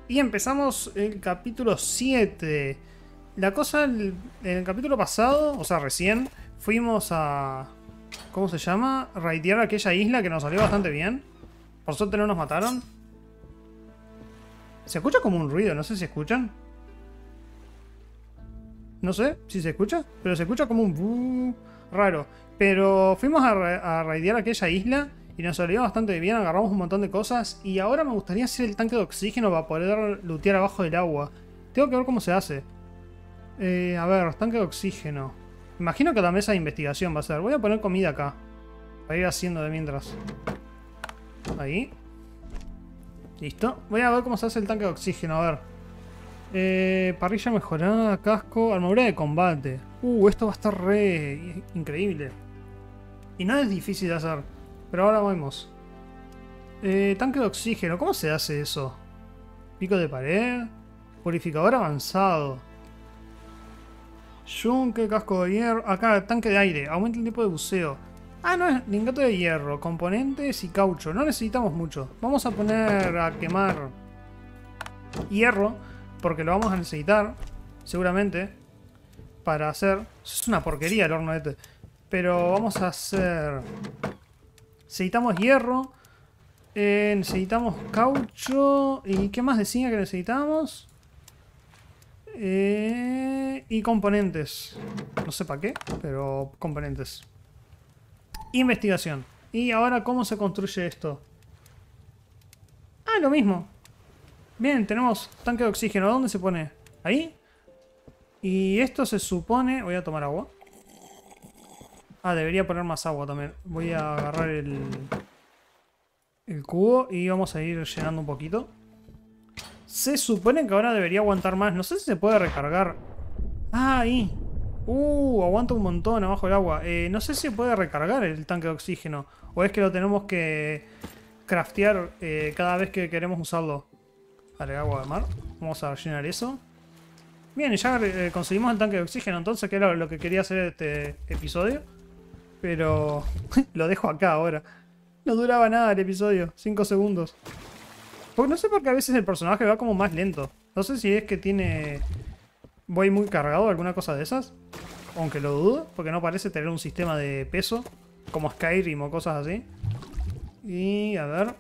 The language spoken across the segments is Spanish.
Y empezamos el capítulo 7. La cosa, en el capítulo pasado, o sea, recién, fuimos a... ¿Cómo se llama? Raidear aquella isla que nos salió bastante bien. Por suerte no nos mataron. Se escucha como un ruido, no sé si escuchan. No sé si se escucha, pero se escucha como un buh raro. Pero fuimos a raidear aquella isla y nos salió bastante bien, agarramos un montón de cosas. Y ahora me gustaría hacer el tanque de oxígeno para poder lootear abajo del agua. Tengo que ver cómo se hace. A ver, tanque de oxígeno. Imagino que la mesa de investigación va a ser. Voy a poner comida acá. Para ir haciendo de mientras. Ahí. Listo. Voy a ver cómo se hace el tanque de oxígeno, a ver. Parrilla mejorada, casco, armadura de combate. Esto va a estar re increíble. Y no es difícil de hacer. Pero ahora vemos. Tanque de oxígeno, ¿cómo se hace eso? Pico de pared. Purificador avanzado. Yunque, casco de hierro. Acá, tanque de aire. Aumenta el tiempo de buceo. Ah, no, es lingote de hierro. Componentes y caucho. No necesitamos mucho. Vamos a poner a quemar hierro. Porque lo vamos a necesitar. Seguramente. Para hacer... Es una porquería el horno este. Pero vamos a hacer... Necesitamos hierro. Necesitamos caucho. ¿Y qué más decía que necesitamos? Y componentes. No sé para qué, pero componentes. Investigación. Y ahora, ¿cómo se construye esto? Ah, lo mismo. Bien, tenemos tanque de oxígeno. ¿Dónde se pone? Ahí. Y esto se supone... Voy a tomar agua. Ah, debería poner más agua también. Voy a agarrar el cubo y vamos a ir llenando un poquito. Se supone que ahora debería aguantar más. No sé si se puede recargar. Ah, ahí. Aguanta un montón abajo del agua. No sé si se puede recargar el tanque de oxígeno. O es que lo tenemos que craftear cada vez que queremos usarlo. Vale, agua de mar. Vamos a llenar eso. Bien, y ya conseguimos el tanque de oxígeno. Entonces, que era lo que quería hacer este episodio. Pero lo dejo acá ahora. No duraba nada el episodio. 5 segundos. Porque no sé por qué a veces el personaje va como más lento. No sé si es que tiene... Voy muy cargado o alguna cosa de esas. Aunque lo dudo, porque no parece tener un sistema de peso. Como Skyrim o cosas así. Y a ver.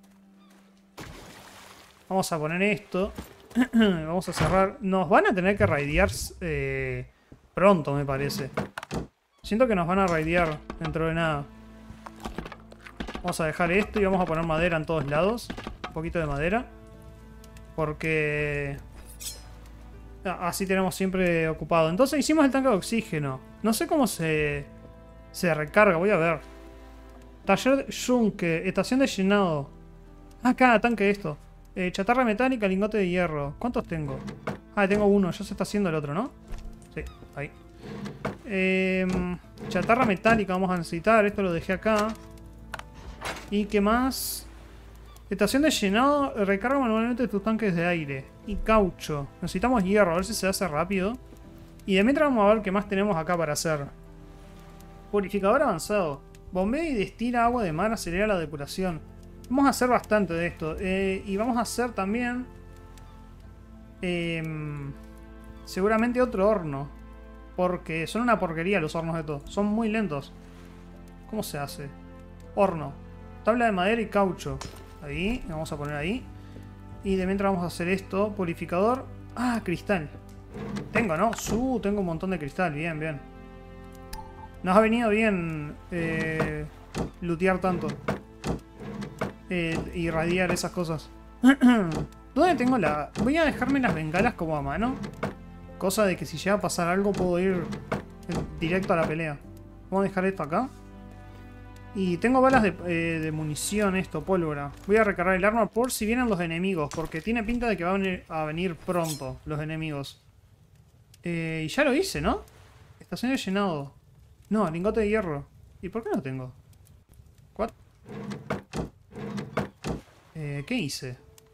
Vamos a poner esto. Vamos a cerrar. Nos van a tener que raidear pronto, me parece. Siento que nos van a raidear dentro de nada. Vamos a dejar esto y vamos a poner madera en todos lados. Un poquito de madera. Porque... así tenemos siempre ocupado. Entonces hicimos el tanque de oxígeno. No sé cómo se recarga. Voy a ver. Taller yunque. Estación de llenado. Acá, tanque de esto. Chatarra metálica, lingote de hierro. ¿Cuántos tengo? Ah, tengo uno. Ya se está haciendo el otro, ¿no? Sí, ahí. Chatarra metálica vamos a necesitar. Esto lo dejé acá. ¿Y qué más? Estación de llenado. Recarga manualmente tus tanques de aire. Y caucho. Necesitamos hierro. A ver si se hace rápido. Y de mientras vamos a ver qué más tenemos acá para hacer. Purificador avanzado. Bombea y destila agua de mar. Acelera la depuración. Vamos a hacer bastante de esto. Y vamos a hacer también... seguramente otro horno. Porque son una porquería los hornos de todo. Son muy lentos. ¿Cómo se hace? Horno. Tabla de madera y caucho. Ahí. Vamos a poner ahí. Y de mientras vamos a hacer esto. Purificador. Ah, cristal. Tengo, ¿no? Tengo un montón de cristal. Bien, bien. Nos ha venido bien lootear tanto. Irradiar esas cosas. ¿Dónde tengo la...? Voy a dejarme las bengalas como a mano. Cosa de que si llega a pasar algo puedo ir directo a la pelea. Vamos a dejar esto acá. Y tengo balas de munición, esto, pólvora. Voy a recargar el arma por si vienen los enemigos. Porque tiene pinta de que van a venir pronto los enemigos. Y ya lo hice, ¿no? Estación de llenado. No, lingote de hierro. ¿Y por qué no tengo? ¿What? ¿Qué hice?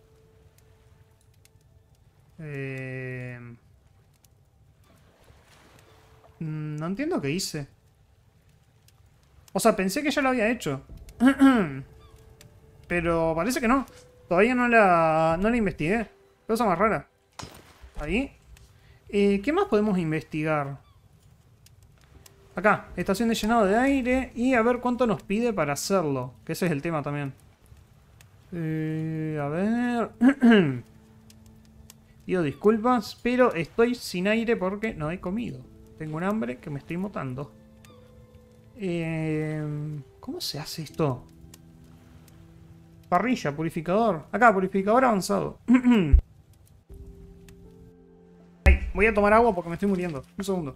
No entiendo qué hice. O sea, pensé que ya lo había hecho. Pero parece que no. Todavía no la investigué. Cosa más rara. Ahí. ¿Qué más podemos investigar? Acá, estación de llenado de aire. Y a ver cuánto nos pide para hacerlo. Que ese es el tema también. A ver... Pido disculpas, pero estoy sin aire porque no he comido. Tengo un hambre que me estoy matando. ¿Cómo se hace esto? Parrilla, purificador. Acá, purificador avanzado. Ay, voy a tomar agua porque me estoy muriendo. Un segundo.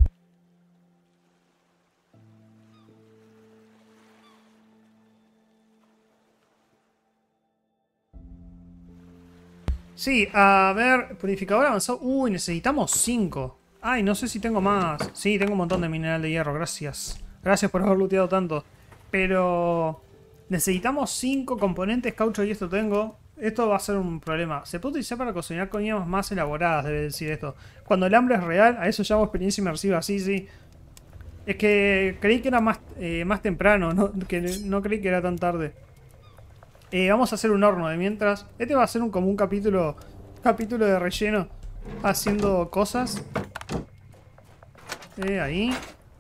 Sí, a ver, purificador avanzado. Uy, necesitamos 5. Ay, no sé si tengo más. Sí, tengo un montón de mineral de hierro, gracias. Gracias por haber looteado tanto. Pero... necesitamos 5 componentes, caucho, y esto tengo. Esto va a ser un problema. Se puede utilizar para cocinar comidas más elaboradas, debe decir esto. Cuando el hambre es real, a eso llamo experiencia inmersiva, sí, sí. Es que creí que era más temprano, que no creí que era tan tarde. Vamos a hacer un horno de mientras. Este va a ser como un capítulo de relleno. Haciendo cosas. Ahí.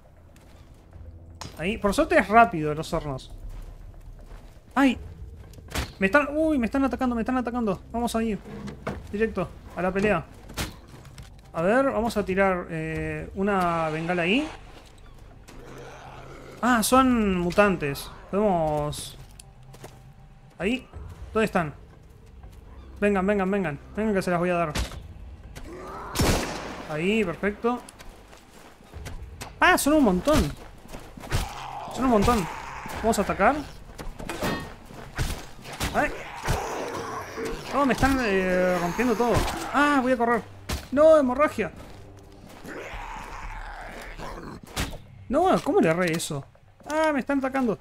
Ahí. Por suerte es rápido los hornos. ¡Ay! Uy, me están atacando, me están atacando. Vamos a ir. Directo, a la pelea. A ver, vamos a tirar una bengala ahí. Ah, son mutantes. Podemos... Ahí. ¿Dónde están? Vengan, vengan, vengan. Vengan que se las voy a dar. Ahí, perfecto. Ah, son un montón. Son un montón. Vamos a atacar. ¡Ay! Oh, me están rompiendo todo. Ah, voy a correr. No, hemorragia. No, ¿cómo le erré eso? Ah, me están atacando.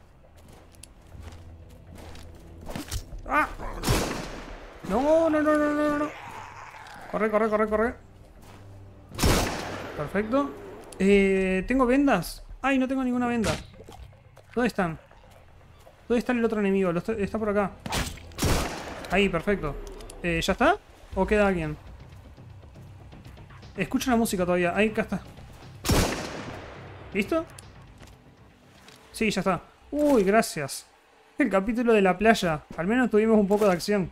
¡Ah! No, no, no, no, no, no. Corre, corre, corre, corre. Perfecto. ¿Tengo vendas? Ay, no tengo ninguna venda. ¿Dónde están? ¿Dónde está el otro enemigo? Está por acá. Ahí, perfecto. ¿Ya está? ¿O queda alguien? Escucho la música todavía. Ahí, acá está. ¿Listo? Sí, ya está. Uy, gracias. El capítulo de la playa. Al menos tuvimos un poco de acción.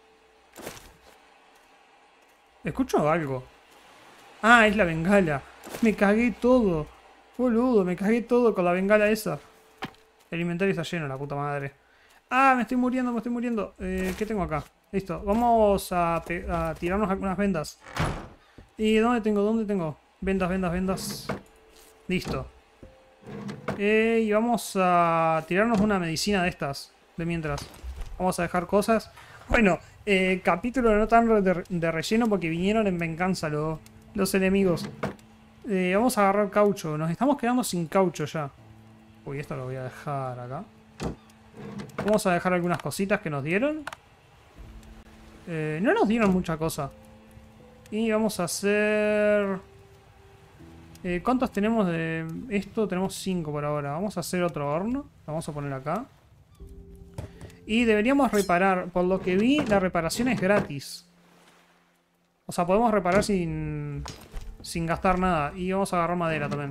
Escucho algo. Ah, es la bengala. Me cagué todo. Boludo, me cagué todo con la bengala esa. El inventario está lleno, la puta madre. Ah, me estoy muriendo, me estoy muriendo. ¿Qué tengo acá? Listo, vamos a tirarnos algunas vendas. ¿Y dónde tengo? ¿Dónde tengo? Vendas, vendas, vendas. Listo. Y vamos a tirarnos una medicina de estas. De mientras. Vamos a dejar cosas. Bueno, capítulo no tan de relleno porque vinieron en venganza los enemigos. Vamos a agarrar caucho. Nos estamos quedando sin caucho ya. Uy, esto lo voy a dejar acá. Vamos a dejar algunas cositas que nos dieron. No nos dieron mucha cosa. Y vamos a hacer... ¿cuántos tenemos de esto? Tenemos 5 por ahora. Vamos a hacer otro horno. Lo vamos a poner acá. Y deberíamos reparar. Por lo que vi, la reparación es gratis. O sea, podemos reparar sin gastar nada. Y vamos a agarrar madera también.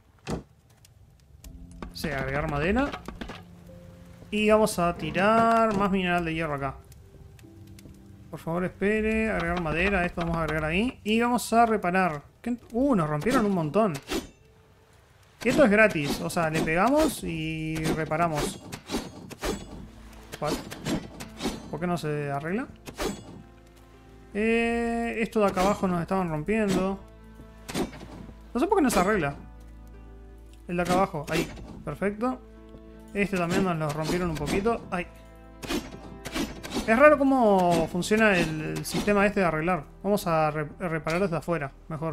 Sí, agregar madera. Y vamos a tirar más mineral de hierro acá. Por favor, espere. Agregar madera. Esto vamos a agregar ahí. Y vamos a reparar. Nos rompieron un montón. Y esto es gratis. O sea, le pegamos y reparamos. What? ¿Por qué no se arregla? Esto de acá abajo nos estaban rompiendo. No sé por qué no se arregla. El de acá abajo. Ahí. Perfecto. Este también nos lo rompieron un poquito. Ahí. Es raro cómo funciona el sistema este de arreglar. Vamos a reparar desde afuera. Mejor.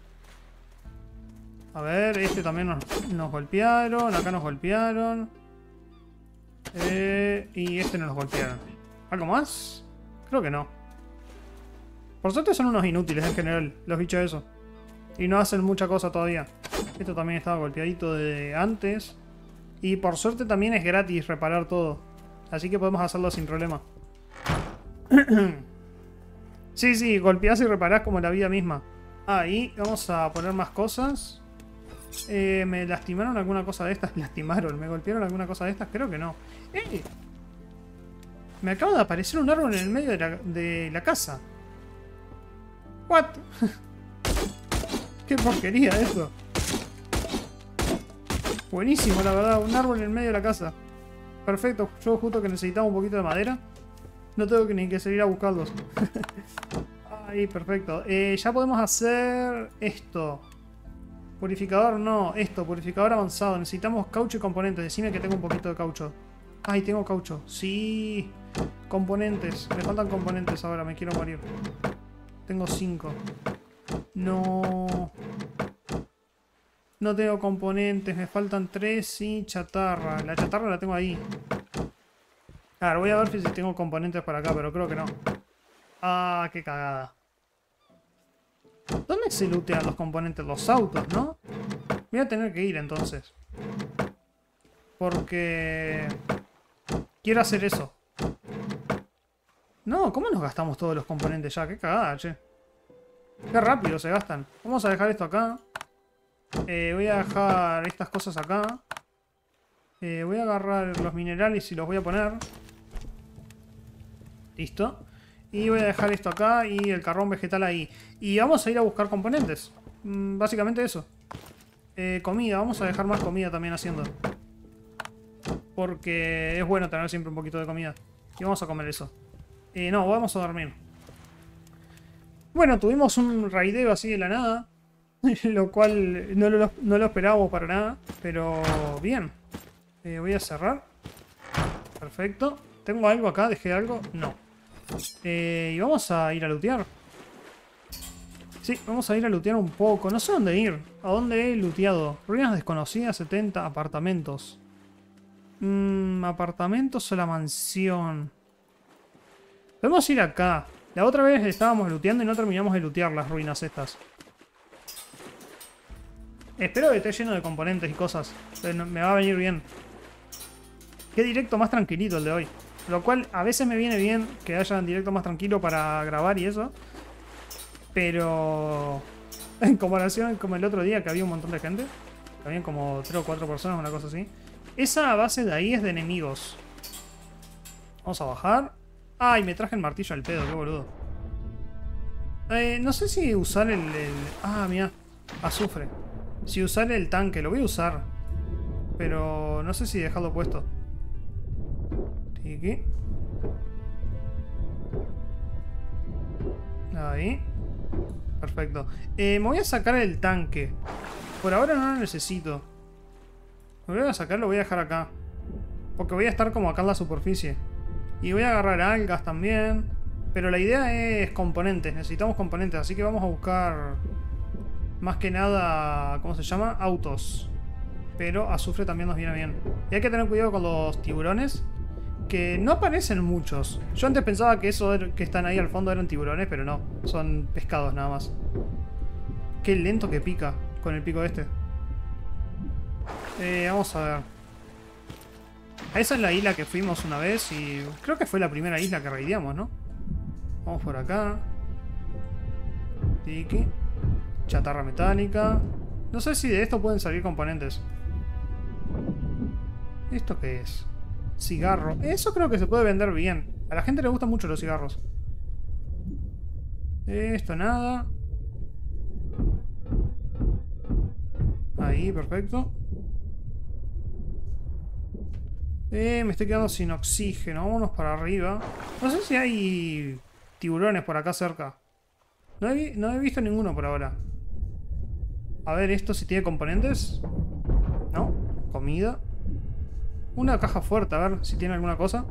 A ver, este también nos golpearon. Acá nos golpearon. Y este no nos golpearon. ¿Algo más? Creo que no. Por suerte son unos inútiles en general, los bichos esos. Y no hacen mucha cosa todavía. Esto también estaba golpeadito de antes. Y por suerte también es gratis reparar todo. Así que podemos hacerlo sin problema. Sí, sí, golpeás y reparás como la vida misma. Ahí, vamos a poner más cosas. ¿Me lastimaron alguna cosa de estas? ¿Lastimaron? ¿Me golpearon alguna cosa de estas? Creo que no. ¡Eh! Me acaba de aparecer un árbol en el medio de la casa. ¿What? ¡Qué porquería eso! Buenísimo, la verdad. Un árbol en el medio de la casa. Perfecto. Yo justo que necesitaba un poquito de madera. No tengo que ni que salir a buscarlos. Ahí, perfecto. Ya podemos hacer esto. Purificador no. Esto, purificador avanzado. Necesitamos caucho y componentes. Decime que tengo un poquito de caucho. Ay, tengo caucho. Sí. Componentes. Me faltan componentes ahora. Me quiero morir. Tengo 5. No. No tengo componentes. Me faltan 3 y chatarra. La chatarra la tengo ahí. A ver, voy a ver si tengo componentes por acá, pero creo que no. Ah, qué cagada. ¿Dónde se lootean los componentes? Los autos, ¿no? Voy a tener que ir entonces. Porque... quiero hacer eso. No, ¿cómo nos gastamos todos los componentes ya? Qué cagada, che. Qué rápido se gastan. Vamos a dejar esto acá. Voy a dejar estas cosas acá. Voy a agarrar los minerales y los voy a poner. Listo. Y voy a dejar esto acá y el carbón vegetal ahí. Y vamos a ir a buscar componentes. Básicamente eso. Comida, vamos a dejar más comida también haciendo. Porque es bueno tener siempre un poquito de comida. Y vamos a comer eso. No, vamos a dormir. Bueno, tuvimos un raideo así de la nada. Lo cual no lo esperábamos para nada. Pero bien. Voy a cerrar. Perfecto. ¿Tengo algo acá? ¿Dejé algo? No. Y vamos a ir a lootear. Sí, vamos a ir a lootear un poco. No sé dónde ir. ¿A dónde he looteado? Ruinas desconocidas, 70 apartamentos. Apartamentos o la mansión. Podemos ir acá. La otra vez estábamos looteando y no terminamos de lootear las ruinas estas. Espero que esté lleno de componentes y cosas. Me va a venir bien. Qué directo más tranquilito el de hoy. Lo cual a veces me viene bien que haya un directo más tranquilo para grabar y eso. Pero... en comparación con el otro día que había un montón de gente. Habían como 3 o 4 personas, una cosa así. Esa base de ahí es de enemigos. Vamos a bajar. Ay, me traje el martillo al pedo, qué boludo. No sé si usar el... Ah, mira. Azufre. Si usar el tanque, lo voy a usar. Pero no sé si dejarlo puesto. Tiki. Ahí. Perfecto. Me voy a sacar el tanque. Por ahora no lo necesito. Me voy a sacar, lo voy a dejar acá. Porque voy a estar como acá en la superficie. Y voy a agarrar algas también. Pero la idea es componentes. Necesitamos componentes. Así que vamos a buscar... más que nada... ¿cómo se llama? Autos. Pero azufre también nos viene bien. Y hay que tener cuidado con los tiburones. Que no aparecen muchos. Yo antes pensaba que eso que están ahí al fondo eran tiburones, pero no. Son pescados nada más. Qué lento que pica con el pico este. Vamos a ver. Esa es la isla que fuimos una vez y creo que fue la primera isla que raideamos, ¿no? Vamos por acá. Tiki. Chatarra metálica. No sé si de esto pueden salir componentes. ¿Esto qué es? Cigarro. Eso creo que se puede vender bien. A la gente le gustan mucho los cigarros. Esto nada. Ahí, perfecto. Me estoy quedando sin oxígeno. Vámonos para arriba. No sé si hay tiburones por acá cerca. No he visto ninguno por ahora. A ver, esto si tiene componentes. No. Comida. Una caja fuerte, a ver si tiene alguna cosa.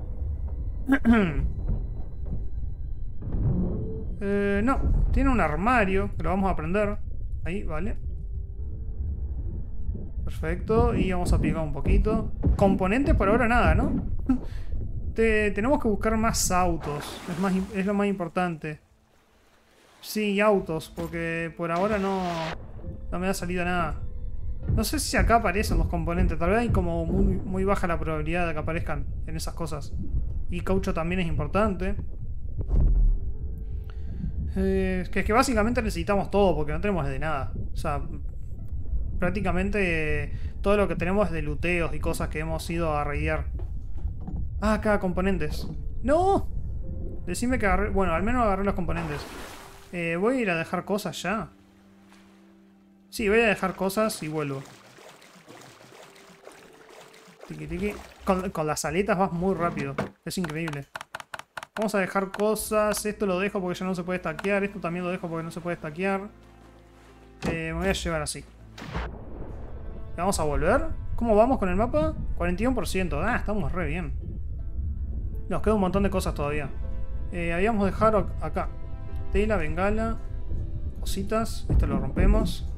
No. Tiene un armario, que lo vamos a prender. Ahí, vale. Perfecto, y vamos a picar un poquito. Componentes por ahora nada, ¿no? Tenemos que buscar más autos. Es lo más importante. Sí, autos, porque por ahora no me ha salido nada. No sé si acá aparecen los componentes. Tal vez hay como muy baja la probabilidad de que aparezcan en esas cosas. Y caucho también es importante. Es que básicamente necesitamos todo porque no tenemos de nada. O sea, prácticamente todo lo que tenemos es de looteos y cosas que hemos ido a raidear. Ah, acá, componentes. ¡No! Decime que agarré... Bueno, al menos agarré los componentes. Voy a ir a dejar cosas ya. Sí, voy a dejar cosas y vuelvo. Tiki, tiki. Con las aletas vas muy rápido. Es increíble. Vamos a dejar cosas. Esto lo dejo porque ya no se puede stackear. Esto también lo dejo porque no se puede stackear. Me voy a llevar así. ¿Vamos a volver? ¿Cómo vamos con el mapa? 41%. Ah, estamos re bien. Nos queda un montón de cosas todavía. Habíamos dejado acá. Tela, bengala. Cositas. Esto lo rompemos.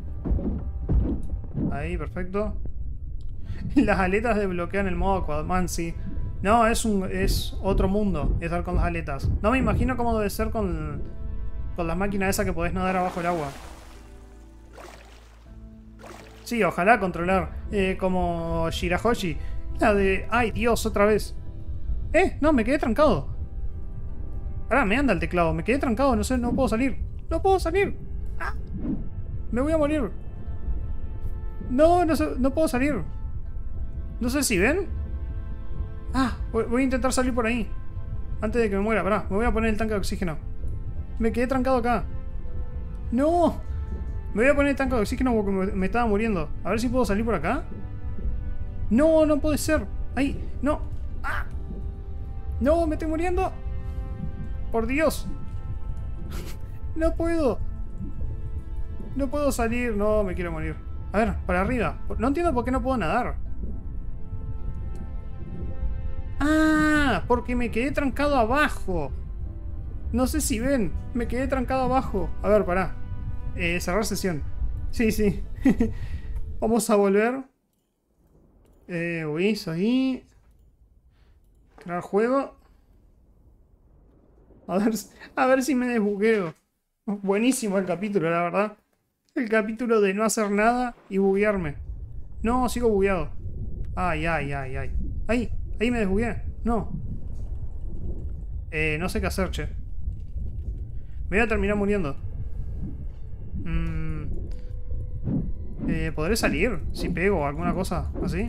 Ahí, perfecto. Las aletas desbloquean el modo Aquaman, sí. No, es otro mundo estar con las aletas. No me imagino cómo debe ser con la máquina esa que podés nadar abajo el agua. Sí, ojalá controlar. Como Shirahoshi. La de... ¡Ay, Dios! Otra vez. No, me quedé trancado. Ahora me anda el teclado. Me quedé trancado. No sé, no puedo salir. ¡No puedo salir! ¡Ah! Me voy a morir. No, no sé, no puedo salir. No sé si ven. Ah, voy a intentar salir por ahí. Antes de que me muera, pará. Me voy a poner el tanque de oxígeno. Me quedé trancado acá. ¡No! Me voy a poner el tanque de oxígeno porque me estaba muriendo. A ver si puedo salir por acá. No, no puede ser. Ahí, no. ¡Ah! No, me estoy muriendo. Por Dios. No puedo. No puedo salir. No, me quiero morir. A ver, para arriba. No entiendo por qué no puedo nadar. Ah, porque me quedé trancado abajo. No sé si ven. Me quedé trancado abajo. A ver, pará. Cerrar sesión. Sí, sí. Vamos a volver. Uy, ahí. Crear juego. A ver si me desbugueo. Buenísimo el capítulo, la verdad. El capítulo de no hacer nada y buguearme. No, sigo bugueado. Ay, ay, ay, ay. Ahí me desbugueé. No. No sé qué hacer, che. Me voy a terminar muriendo. ¿Podré salir? Si pego alguna cosa así.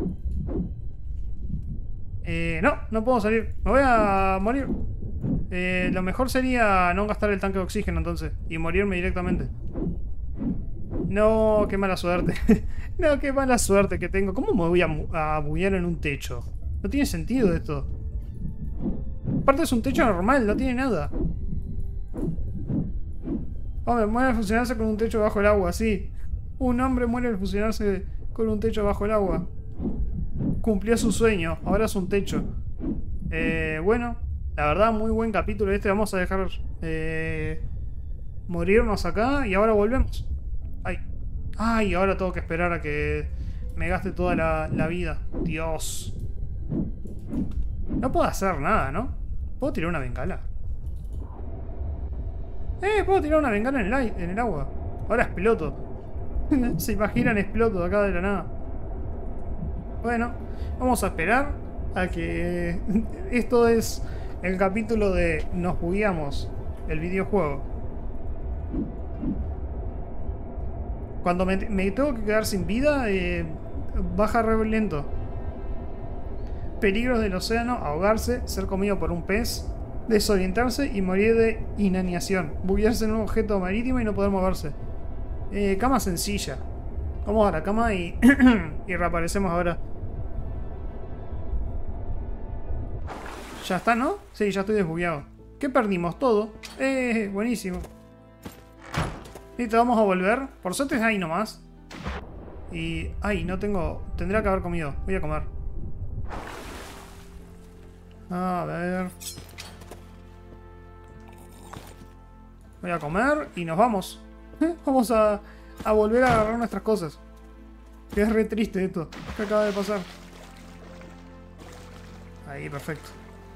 No puedo salir. Me voy a morir. Lo mejor sería no gastar el tanque de oxígeno entonces. Y morirme directamente. No, qué mala suerte. No, qué mala suerte que tengo. ¿Cómo me voy a buguear en un techo? No tiene sentido esto. Aparte es un techo normal, no tiene nada. Hombre, muere al fusionarse con un techo bajo el agua, sí. Un hombre muere al fusionarse con un techo bajo el agua. Cumplió su sueño, ahora es un techo. Bueno, la verdad, muy buen capítulo este. Vamos a dejar morirnos acá y ahora volvemos. Ay, ahora tengo que esperar a que me gaste toda la vida. Dios. No puedo hacer nada, ¿no? ¿Puedo tirar una bengala? Puedo tirar una bengala en el agua. Ahora exploto. Se imaginan, exploto de acá de la nada. Bueno, vamos a esperar a que... Esto es el capítulo de Nos bugueamos el videojuego. Cuando me tengo que quedar sin vida, baja re lento. Peligros del océano: ahogarse, ser comido por un pez, desorientarse y morir de inanición, buguearse en un objeto marítimo y no poder moverse. Cama sencilla. Vamos a la cama y, y reaparecemos ahora. Ya está, ¿no? Sí, ya estoy desbugueado. ¿Qué perdimos? Todo. Buenísimo. Listo, vamos a volver. Por suerte es ahí nomás. Y... Ay, no tengo... Tendría que haber comido. Voy a comer. A ver... Voy a comer y nos vamos. Vamos a volver a agarrar nuestras cosas. Que es re triste esto que acaba de pasar. Ahí, perfecto.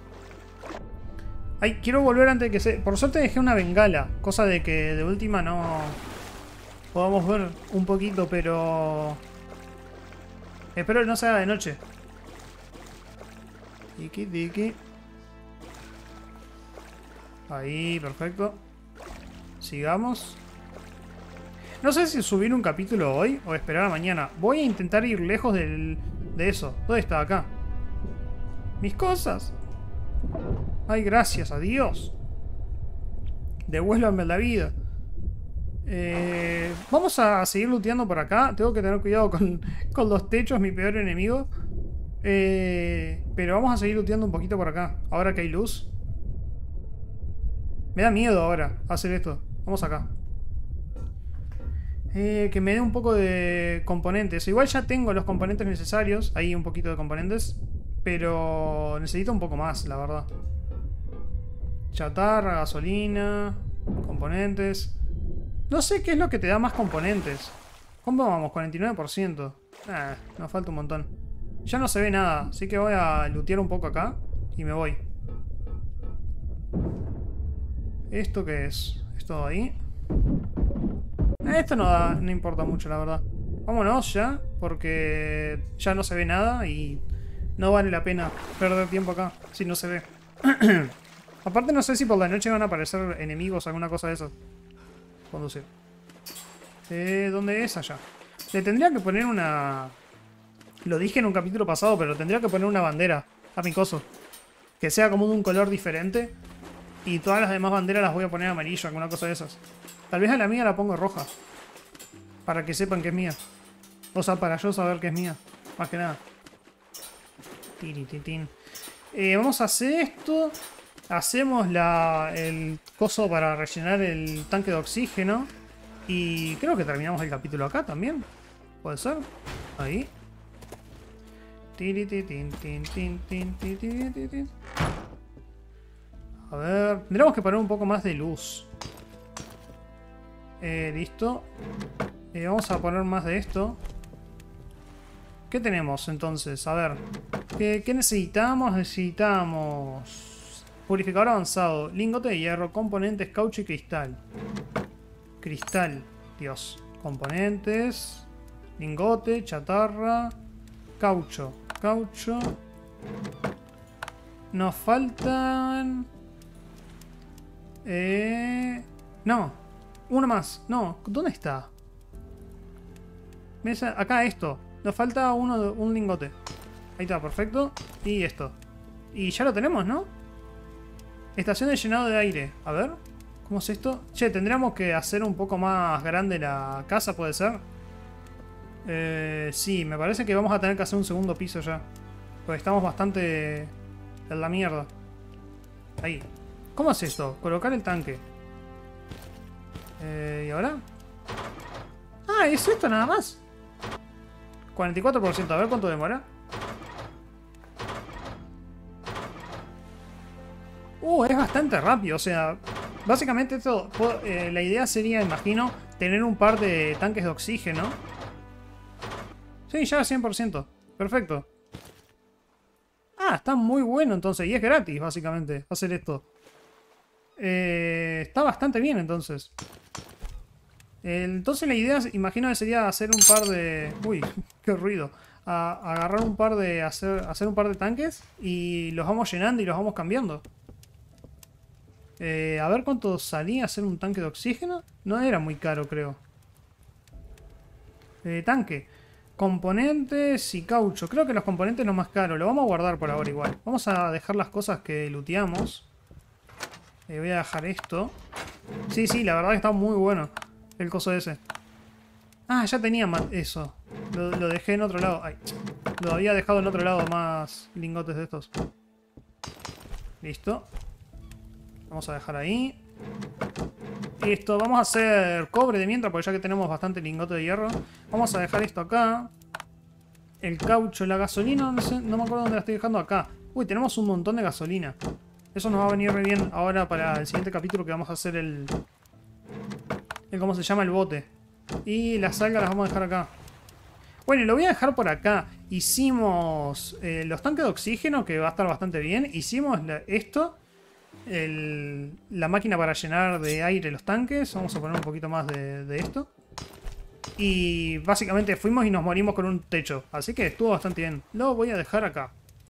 Ay, quiero volver antes de que se... Por suerte dejé una bengala. Cosa de que de última no... Podamos ver un poquito, pero... Espero que no se haga de noche. Tiki, tiki. Ahí, perfecto. Sigamos. No sé si subir un capítulo hoy o esperar a mañana. Voy a intentar ir lejos de eso. ¿Dónde está? Acá. Mis cosas. Ay, gracias a Dios. Devuélvanme la vida. Vamos a seguir looteando por acá. Tengo que tener cuidado con los techos, mi peor enemigo. Pero vamos a seguir looteando un poquito por acá. Ahora que hay luz. Me da miedo ahora hacer esto. Vamos acá. Que me dé un poco de componentes. Igual ya tengo los componentes necesarios. Ahí un poquito de componentes. Pero necesito un poco más, la verdad. Chatarra, gasolina, componentes. No sé qué es lo que te da más componentes. ¿Cómo vamos? 49%. Nos falta un montón. Ya no se ve nada, así que voy a lootear un poco acá y me voy. ¿Esto qué es? ¿Esto ahí? Esto no importa mucho, la verdad. Vámonos ya, porque ya no se ve nada y no vale la pena perder tiempo acá si no se ve. Aparte no sé si por la noche van a aparecer enemigos o alguna cosa de eso. Conducir. ¿Dónde es? Allá. Le tendría que poner una... Lo dije en un capítulo pasado, pero tendría que poner una bandera a mi coso. Que sea como de un color diferente. Y todas las demás banderas las voy a poner amarillo, alguna cosa de esas. Tal vez a la mía la pongo roja. Para que sepan que es mía. O sea, para yo saber que es mía. Más que nada. Vamos a hacer esto. Hacemos el coso para rellenar el tanque de oxígeno. Y creo que terminamos el capítulo acá también. ¿Puede ser? Ahí. A ver, tendremos que poner un poco más de luz. Listo. Vamos a poner más de esto. ¿Qué tenemos entonces? A ver. ¿Qué necesitamos? Necesitamos purificador avanzado, lingote de hierro, componentes, caucho y cristal. Cristal, Dios. Componentes, lingote, chatarra, caucho. Caucho. Nos faltan... No. Uno más. No. ¿Dónde está? Acá esto. Nos falta un lingote. Ahí está, perfecto. Y esto. Y ya lo tenemos, ¿no? Estación de llenado de aire. A ver. ¿Cómo es esto? Che, tendríamos que hacer un poco más grande la casa, ¿puede ser? Sí, me parece que vamos a tener que hacer un segundo piso ya. Porque estamos bastante en la mierda. Ahí. ¿Cómo es esto? Colocar el tanque. ¿Y ahora? Ah, es esto nada más. 44%. A ver cuánto demora. Es bastante rápido. O sea, básicamente esto... la idea sería, imagino, tener un par de tanques de oxígeno. Sí, ya 100%. Perfecto. Ah, está muy bueno entonces. Y es gratis, básicamente, hacer esto. Está bastante bien entonces. Entonces la idea, imagino que sería hacer un par de... Uy, qué ruido. Agarrar un par de... Hacer un par de tanques y los vamos llenando y los vamos cambiando. A ver cuánto salía hacer un tanque de oxígeno. No era muy caro, creo. Tanque. Componentes y caucho. Creo que los componentes es lo más caro. Lo vamos a guardar por ahora igual. Vamos a dejar las cosas que looteamos. Voy a dejar esto. Sí, la verdad que está muy bueno el coso ese. Ah, ya tenía más eso. Lo dejé en otro lado. Ay, lo había dejado en otro lado más lingotes de estos. Listo. Vamos a dejar ahí. Esto, vamos a hacer cobre de mientras, porque ya que tenemos bastante lingote de hierro. Vamos a dejar esto acá. El caucho, la gasolina, no sé, no me acuerdo dónde la estoy dejando acá. Uy, tenemos un montón de gasolina. Eso nos va a venir muy bien ahora para el siguiente capítulo, que vamos a hacer el ¿cómo se llama? El bote. Y las algas las vamos a dejar acá. Bueno, y lo voy a dejar por acá. Hicimos los tanques de oxígeno, que va a estar bastante bien. Hicimos esto. La máquina para llenar de aire los tanques. Vamos a poner un poquito más de esto. Y básicamente fuimos y nos morimos con un techo. Así que estuvo bastante bien. Lo voy a dejar acá.